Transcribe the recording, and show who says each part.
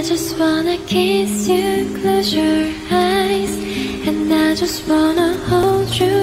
Speaker 1: just wanna kiss you, close your eyes, and I just wanna hold you